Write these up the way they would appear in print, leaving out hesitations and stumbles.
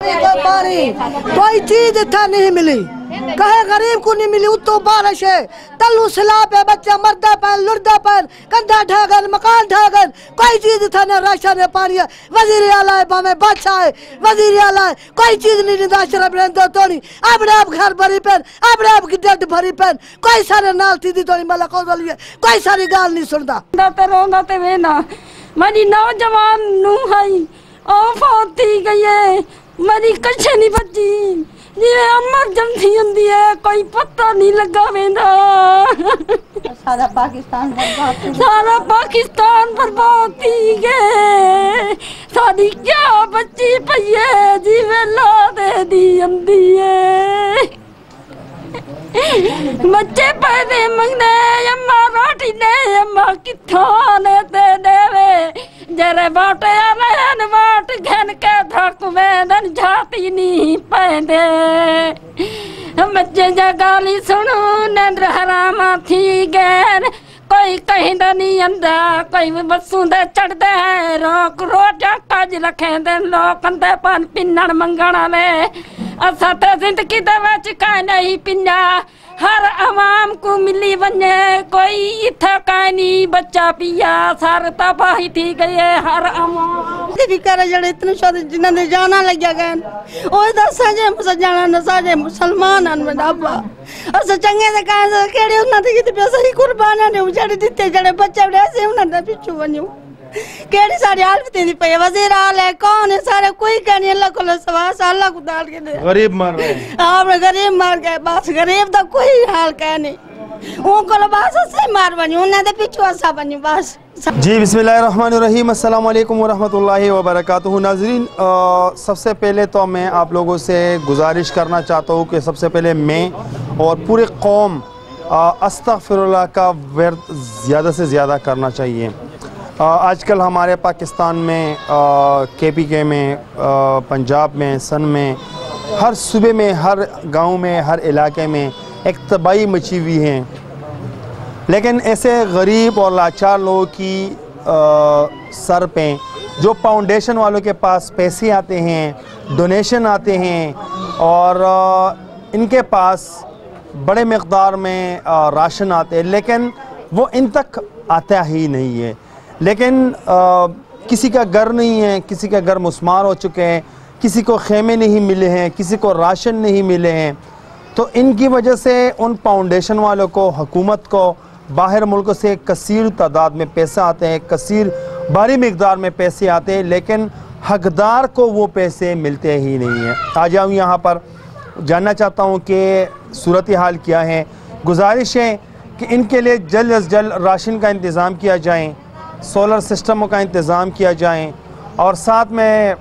पानी कोई चीज इतना नहीं मिली, कहे गरीब को नहीं मिली। उत्तो बारिश है, तल्लू सैलाब है, बच्चा मरदा पैन लुड़दा पैन, कंधा ढागन मकान ढागन, कोई चीज था न राशन है पानी है। वजीर आला है बामे बादशाह है, वजीर आला है, कोई चीज नहीं निदा शरब दो तोनी अपने आप घर भरी पैन, अपने आप की डेड भरी पैन, कोई सारे नाल थी तोनी मला को लिए कोई सारी गाल नहीं सुनता। रोंदा ते वेना मेरी नौजवान नू है ओ फौती गई है, मेरी कच्छे नहीं बची जिवें अमर जमती हुंदी है, कोई पता नहीं लगा वेंदा। सारा पाकिस्तान बर्बाद थी गए, साडी क्या बच्ची पई है जिवें ला दे दी हुंदी है। बच्चे पैदे मंगने अम्मा रोटी दे, अम्मा किथों ने दे देवे, जरे बाटे आने बाट घन के धक में दन जाती नहीं पैदे। बच्चे जा गाली सुनू नंद्र हरामा थी गैन, कोई कहीं नहीं अंदा, कोई बसों दे चढ़दे है, रोक रोजा काज रखे दे लोग अंदे पान पिन्नड़ मंगण वाले। असा ते जिंदगी दे विच काई नहीं पिन्ना, हर अवाम को मिली वने, कोई इत्थे काई नहीं बच्चा पिया, सार तबाही थी गई है हर अवाम। फिकर जड़े इतने शादी जिन्हां दे जाना लग्या गए ओए दस जे जाना न साजे मुसलमान अन मेरा अस चंगे दे काज केड़े उन्हां दे किते पैसा ही कुर्बान ने जड़े दिते जड़े बच्चे वैसे उन्हां दे पिछू वन्यू केड़ी सारी हालत दी पे। वजीर आला है कौन है सारे कोई कहनी अल्लाह को सवास अल्लाह को डाल के दे, गरीब मर रहे हैं आपने गरीब मर गए बस, गरीब दा कोई हाल कह नहीं वो को बस से मार बनी उन्हां दे पिछू असा बनी बस। जी बिस्मिल्लाहिर्रहमानिर्रहीम, अस्सलाम वालेकुम वरहमतुल्लाहि वबरकातुहू। नाज़रीन, सबसे पहले तो मैं आप लोगों से गुजारिश करना चाहता हूँ कि सबसे पहले मैं और पूरी कौम अस्तग़फिरुल्लाह का वर्द ज़्यादा से ज़्यादा करना चाहिए। आजकल हमारे पाकिस्तान में KPK में, पंजाब में, सन में, हर सूबे में, हर गांव में, हर इलाके में एक तबाही मची हुई है। लेकिन ऐसे गरीब और लाचार लोगों की सर पे जो फाउंडेशन वालों के पास पैसे आते हैं, डोनेशन आते हैं और इनके पास बड़े मकदार में राशन आते हैं, लेकिन वो इन तक आता ही नहीं है। लेकिन किसी का घर नहीं है, किसी का घर मुस्मार हो चुके हैं, किसी को खेमे नहीं मिले हैं, किसी को राशन नहीं मिले हैं। तो इनकी वजह से उन फाउंडेशन वालों को, हुकूमत को बाहर मुल्क से कसीर तादाद में पैसा आते हैं, कसीर भारी मकदार में पैसे आते हैं, लेकिन हकदार को वो पैसे मिलते ही नहीं हैं। आ जाऊँ यहाँ पर जानना चाहता हूँ कि सूरत हाल क्या है। गुजारिश है कि इनके लिए जल्द अज जल्द राशन का इंतज़ाम किया जाए, सोलर सिस्टमों का इंतज़ाम किया जाए और साथ में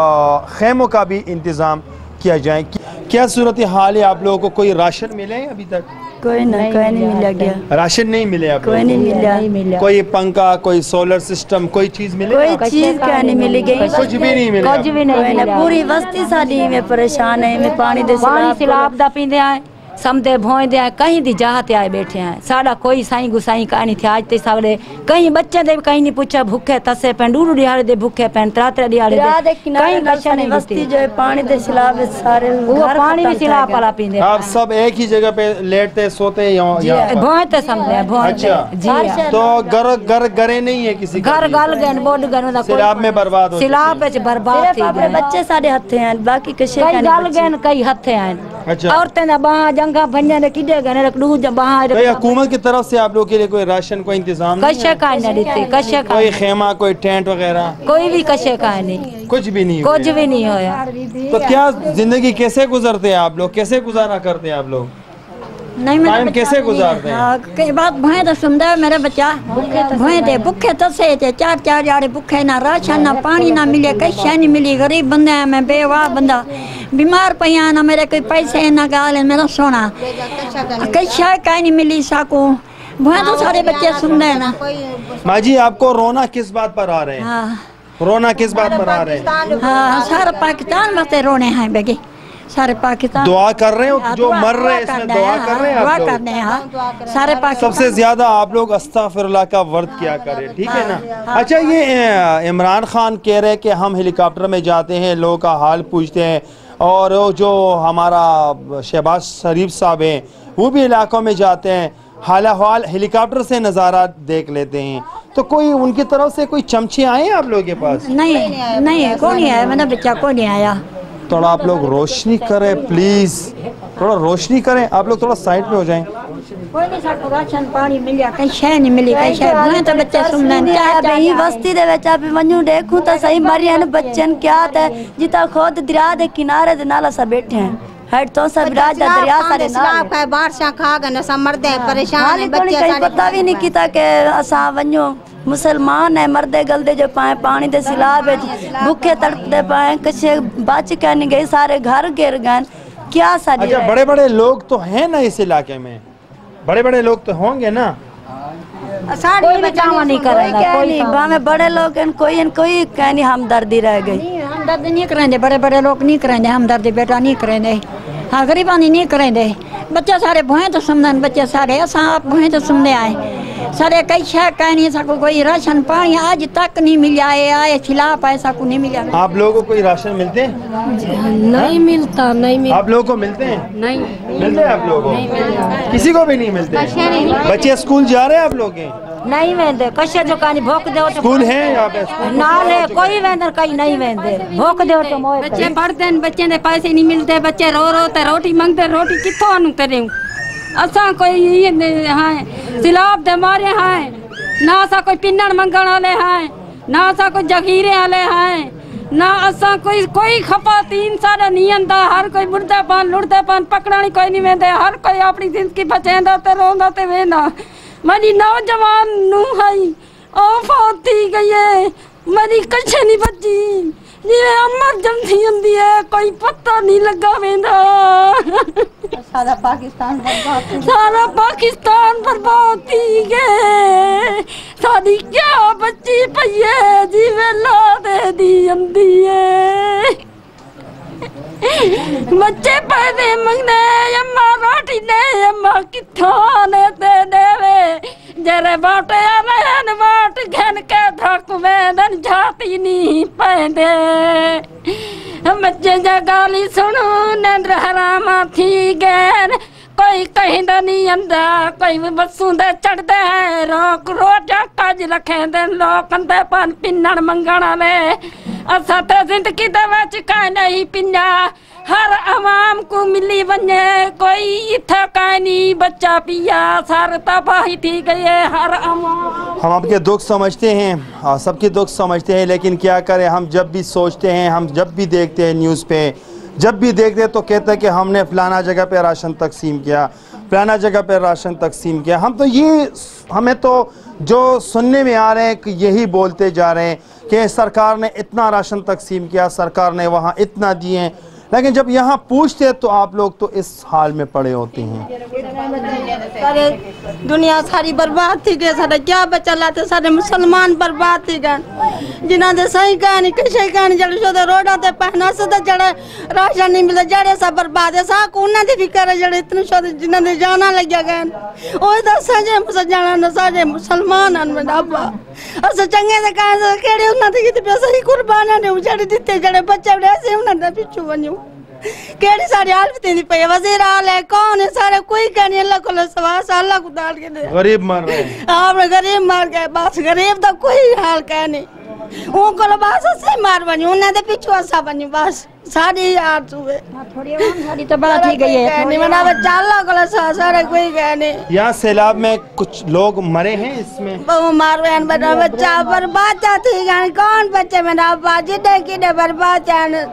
खेमों का भी इंतज़ाम किया जाए। क्या सूरत हाल है आप लोगों को? कोई राशन मिले हैं अभी तक? कोई नहीं मिला गया, राशन नहीं मिले आप कोई नहीं मिला। कोई पंखा, कोई सोलर सिस्टम, कोई चीज मिले? कोई चीज क्या नहीं मिली गई, कुछ भी नहीं मिला, कुछ भी नहीं मिला। पूरी बस्ती साडी में परेशान है, में पानी दे सैलाब दा पींदे आए, समदे भोंदे आए, कहीं दी जहाते आए बैठे हैं। साडा कोई साई गुसाई का नहीं थे आज ते सारे, कहीं बच्चे दे कहीं नहीं पूछा भूखे तसे पैन, डूडू दिहाड़े दे भूखे पैन, त्रात्रा दिहाड़े दे कहीं कशा नहीं बस्ती जो पानी दे सैलाब सारे घर पानी भी सैलाब वाला पींदे। आप सब एक ही जगह पे लेटते सोते यहाँ भोंते समझे भोंते। जी, तो घर घरे नहीं है किसी घर गल गए बोड गए सैलाब में बर्बाद हो, सैलाब में बर्बाद थी गए। बच्चे सारे हथे हैं, बाकी कशे गल गए कई हथे हैं। औरतें ना बाहर जंगा भन्या ने किडे गने रखडू जब बाहर। भाई हुकूमत की तरफ से आप लोगों के लिए कोई राशन कोई इंतजाम नहीं? कशे का नहीं देते, कशे का कोई खेमा, कोई टेंट वगैरह कोई भी कशे का नहीं, कुछ भी नहीं, कुछ भी नहीं होया। तो क्या जिंदगी कैसे गुजरते हैं आप लोग? कैसे गुजारा करते हैं आप लोग? नहीं टाइम कैसे गुजारते हैं? कई बात भय तो सुनदा मेरा बच्चा भय थे भूखे तसे थे, चार चार जाड़े भूखे, ना राशन ना पानी ना मिले, कशे नहीं मिली। गरीब बंदा है मैं, बेवाह बंदा, बीमार पिया, ना मेरे कोई पैसे ना गाल है मेरा सोना, कशा कहीं नहीं मिली साको। भय तो सारे बच्चे सुन रहे ना। माँ जी, आपको रोना किस बात पर आ रहे हैं? रोना किस बात पर आ रहे हैं? हाँ, सारा पाकिस्तान वास्ते रोने हैं बेगे, सारे पाकिस्तान दुआ कर रहे हो, जो मर रहे हैं इसमें दुआ कर रहे हैं आप लोग? करने हैं, हाँ। सारे पाकिस्तान सबसे ज्यादा आप लोग अस्तगफिरुल्लाह का वर्द किया करें, ठीक है ना। अच्छा, ये इमरान खान कह रहे हैं कि हम हेलीकॉप्टर में जाते हैं, लोगों का हाल पूछते हैं, और जो हमारा शहबाज शरीफ साहब हैं वो भी इलाकों में जाते हैं, हाल हेलीकॉप्टर से नज़ारा देख लेते हैं। तो कोई उनकी तरफ से कोई चमचे आए हैं आप लोगों के पास? नहीं नहीं, कोई नहीं आया, मैंने बच्चा कोई नहीं आया। थोड़ा आप लोग रोशनी करें प्लीज, थोड़ा रोशनी करें, आप लोग थोड़ा साइड पे हो जाएं। कोई नहीं, साको राशन पानी मिलिया, कहीं शय नहीं मिली, कहीं शय बुए तो बच्चे सुनने भाई बस्ती दे विच आप वन्यू देखूं तो सही मरिया ने बच्चन क्या ते जिता खुद दरिया दे किनारे दे नाला सा बैठे हैं, हट तो सब राज दा दरिया सारे नाल का बारिशा खा गए, सब मरदे परेशान है, बच्चे कहीं पता भी नहीं कीता के असा वन्यू मुसलमान है, मरदे गलदे जो पाए पानी दे सिलाब भूखे तड़पते पाए, कछे बच के नहीं गए, सारे घर गिर गए, क्या सारी। अच्छा, बड़े बड़े लोग तो हैं ना इस इलाके में, बड़े बड़े लोग तो होंगे ना, कोई बचावा नहीं करेगा, कोई नहीं, बड़े लोग कोई कहनी हमदर्दी रह गई, हमदर्दी नहीं करेंगे, बड़े बड़े लोग नहीं करेंगे हमदर्दी, बेटा नहीं करेंगे, हाँ गरीबानी नहीं करेंगे, बच्चे सारे भुए तो सुनने, बच्चे सारे असा आप भुए तो सुनने आए, सारे कई शह कहनी सको, कोई राशन पानी आज तक नहीं मिला है, आए खिलाफ ऐसा को नहीं मिला। आप लोगों को कोई राशन मिलते हैं? नहीं मिलता, नहीं मिलता। आप लोगों को मिलते हैं? नहीं मिलते हैं आप लोगों को? किसी को भी नहीं मिलते? बच्चे स्कूल जा रहे हैं आप लोग? नहीं वेंदे, कशे जो कानी भूख दे स्कूल है यहाँ पे? नाल है, कोई वेंदर कहीं नहीं वेंदे, भूख दे तो मोए बच्चे पढ़ते हैं, बच्चे दे पैसे नहीं मिलते, बच्चे रो रो ते रोटी मांगते, रोटी कित्थों आनू करें? असा कोई ये हाँ सिलाब दे मारे हैं ना, असा कोई पिन्नन मंगण वाले हैं ना, असा कोई जगीरे वाले हैं ना, असा कोई खपा तीन सारे नहीं आंदा, हर कोई मुर्देपन लुड़देपन पकड़ानी कोई नहीं वेंदे, हर कोई अपनी जिंदगी बचेंदा ते रोंदा ते वेंदा। मेरी नौजवान नू है ओ फौत थी गई है, मेरी कच्छे नहीं बची, जिवें अमर जमती हुंदी है, कोई पता नहीं लगा वेंदा। सारा पाकिस्तान बर्बाद थी गए, साडी क्या बच्ची पई है, जिवें ला दे दी अंदी है, बच्चे पैदे मंगने, अम्मा रोटी दे, अम्मा कित्थों ने दे देवे, जरे बाटे आने बाट घन के धक में दन जाती नहीं पैंदे, बच्चे जा गाली सुनू नंद्र हरामा थी गैन, कोई कहीं नहीं अंदा, कोई बसों दे चढ़दे है, रोक रोजा काज रखे दे लोग अंदे पान पिन्नन मंगण वाले, असा ते जिंदगी दे विच काई नहीं पिन्ना, हर अवाम को मिली वने, कोई इत्थे काई नहीं बच्चा पिया, सार तबाही थी गई है हर अवाम। हम आपके दुख समझते हैं, सबके दुख समझते हैं, लेकिन क्या करें, हम जब भी सोचते हैं, हम जब भी देखते हैं न्यूज़ पे, जब भी देखते हैं तो कहते हैं कि हमने फलाना जगह पे राशन तकसीम किया, फलाना जगह पे राशन तकसीम किया। हम तो ये, हमें तो जो सुनने में आ रहे हैं कि यही बोलते जा रहे हैं कि सरकार ने इतना राशन तकसीम किया, सरकार ने वहाँ इतना दिए, लेकिन जब यहाँ पूछते हैं तो आप लोग तो इस हाल में पड़े होते हैं। सारे दुनिया सारी बर्बाद थी गई, सारे क्या बचा लाते, सारे मुसलमान बर्बाद थी गए, जिन्हों ने सही कहानी किसी कहानी जड़े शो रोडा ते पहना सदा जड़े राशन नहीं मिलता, जड़े सब बर्बाद है, सा उन्होंने दी फिक्र है, जड़े इतने शो जिन्हों ने जाना लग्या गए, ओ दसाजे मुसलमान न साजे मुसलमान अन में अब्बा अस चंगे से कहां केड़े उन्होंने की पैसा ही कुर्बाना ने जड़े दिते, जड़े बच्चे ऐसे उन्होंने पिछू वन्यू केड़ी सारी हालत नहीं पे, वजीर आल है कौन है, सारे कोई कहनी अल्लाह को सवास, अल्लाह को डाल के दे, गरीब मर रहे हैं, आपने गरीब मार गए, बस गरीब तो कोई हाल कहनी, वो को बस से मार बनी, उन्हें तो पिछू असा बनी, बस सारी यार सुबह थोड़ी सारी तो बात ही गई है, नहीं मना बच्चा अल्लाह को सारे कोई कहनी। यहाँ सैलाब में कुछ लोग मरे हैं, इसमें बहु मार बहन बना बच्चा बर्बाद थी गए, कौन बच्चे मेरा अब्बा जिडे किडे बर्बाद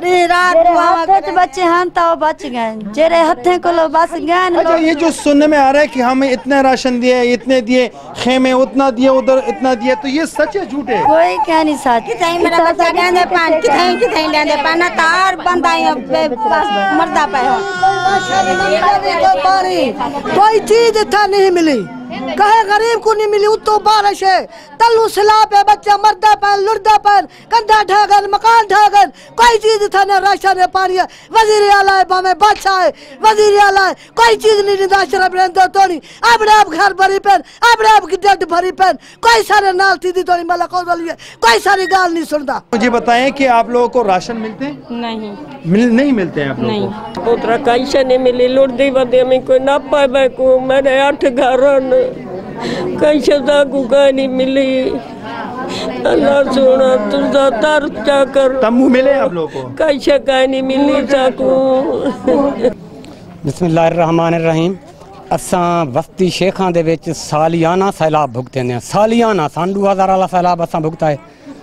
रात बच्चे हैं तो बच गए, जेरे हथे को लो बच गए। अच्छा, ये जो सुनने में आ रहा है कि हमें इतने राशन दिए, इतने दिए, खेमे उतना दिए, उधर इतना दिया, तो ये सच है झूठ है? कोई क्या नहीं सच, किथे मेरा बच्चा लेंदे पान, किथे लेंदे पान, तार बंदा बस मरदा पे कोई चीज इतना नहीं मिली, कहे गरीब को नहीं मिली उत्तो बारिश है तल्लू सिलाब है बच्चा मरदा पैन लुड़दा पैन कंधा ढहगन मकान ढहगन कोई चीज था ना राशन है पानी है वजीर आला है बामे बादशाह है वजीर आला है कोई चीज नहीं निदा शरब रहने तो नहीं अपने आप घर भरी पैन अपने आप की डेट भरी पैन कोई सारे नाल थी तो नहीं मला को कोई सारी गाल नहीं सुनता। मुझे बताएं कि आप लोगों को राशन मिलते हैं? नहीं मिलते हैं आप लोगों को? पुत्रा कैसे नहीं मिली लुड़दी बदी में कोई ना पाए को मेरे 8 घर कैसे दागू का नहीं मिली अल्लाह सोना तुझा तर क्या कर तम्बू मिले आप लोगों को? कैसे का नहीं मिली चाकू। बिस्मिल्लाहिर्रहमानिर्रहीम असा वस्ती शेखां दे विच सालियाना सैलाब भुगते हैं सालियाना सन 2000 वाला सैलाब असा भुगता है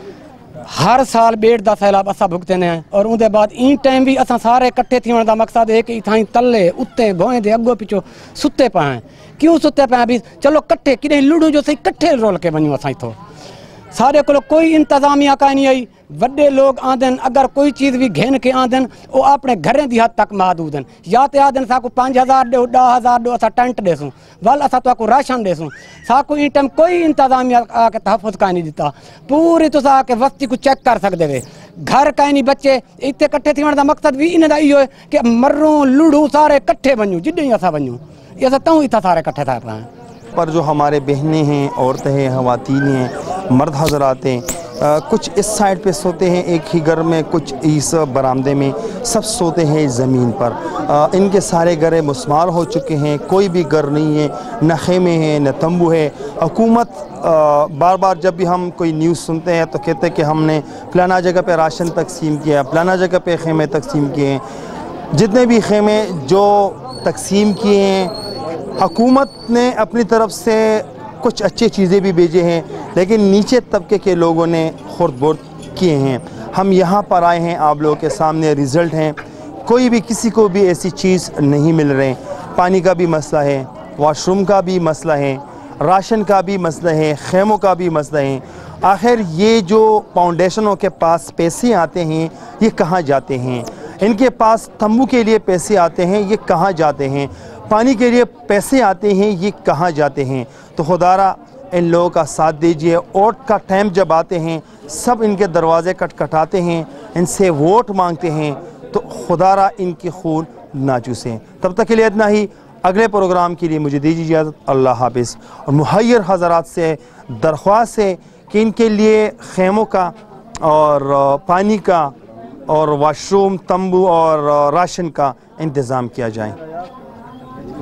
हर साल बेड़ का सैलाब असा भुगते हैं और उनके बाद इन टाइम भी असा सारे इकट्ठे थी का मकसद है कि इथाई तले उत्ते भोए दे अगो पिछो सुते पाए क्यों सुते पाए भी चलो कट्ठे कि लुड़ू जो सही कट्ठे रोल के वनूँ असा इथों सारे को कोई इंतजामिया का नहीं आई वड्डे लोग आदन अगर कोई चीज़ भी घेन के आदन वो अपने घरें की हद तक महदूद हैं या तो आदन साकू 5000 दो 10,000 दो असा टेंट देसूँ वल असा तो राशन देसूँ साकू इन टाइम कोई इंतजामिया आके तहफ़ुज़ का नहीं दिता पूरी तुस आके वस्ती को चेक कर सकते वे घर का नहीं बच्चे इतने कट्ठे थी का मकसद भी इन्हें इो है कि मरूँ लुड़ू सारे कट्ठे वनूँ जिड्डे असा वनूँ ये असा तूँ इतना सारे कट्ठे था पाए पर जो हमारे बहनें हैं औरतें हैं ख़वातीन हैं मर्द हजरात हैं कुछ इस साइड पे सोते हैं एक ही घर में कुछ इस बरामदे में सब सोते हैं ज़मीन पर इनके सारे घर मुस्मार हो चुके हैं कोई भी घर नहीं है न खेमे हैं न तंबू है। हुकूमत बार बार जब भी हम कोई न्यूज़ सुनते हैं तो कहते हैं कि हमने फलाना जगह पे राशन तकसीम किया फलाना जगह पे खेमे तकसीम किए हैं जितने भी खेमे जो तकसीम किए हैं हुकूमत ने अपनी तरफ से कुछ अच्छी चीज़ें भी भेजे हैं लेकिन नीचे तबके के लोगों ने खुर्द बुर्द किए हैं। हम यहाँ पर आए हैं आप लोगों के सामने रिज़ल्ट हैं कोई भी किसी को भी ऐसी चीज़ नहीं मिल रहे पानी का भी मसला है वॉशरूम का भी मसला है राशन का भी मसला है खेमों का भी मसला है। आखिर ये जो फाउंडेशनों के पास पैसे आते हैं ये कहाँ जाते हैं इनके पास तंबू के लिए पैसे आते हैं ये कहाँ जाते हैं पानी के लिए पैसे आते हैं ये कहाँ जाते हैं। तो खुदारा इन लोगों का साथ दीजिए वोट का टाइम जब आते हैं सब इनके दरवाज़े खटखटाते हैं इनसे वोट मांगते हैं तो खुदारा इनकी खून ना चूसें। तब तक के लिए इतना ही अगले प्रोग्राम के लिए मुझे दीजिए इजाज़त अल्लाह हाफ़िज़। और मुहैयर हज़रात से दरख्वास्त है कि इनके लिए खेमों का और पानी का और वाशरूम तंबू और राशन का इंतज़ाम किया जाए।